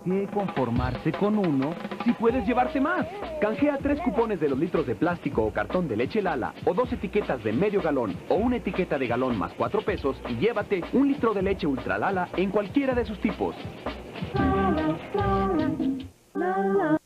qué conformarse con uno si puedes llevarte más? Canjea 3 cupones de los litros de plástico o cartón de leche Lala, o 2 etiquetas de medio galón, o una etiqueta de galón más 4 pesos, y llévate 1 litro de leche Ultra Lala en cualquiera de sus tipos. La, la, la, la, la, la.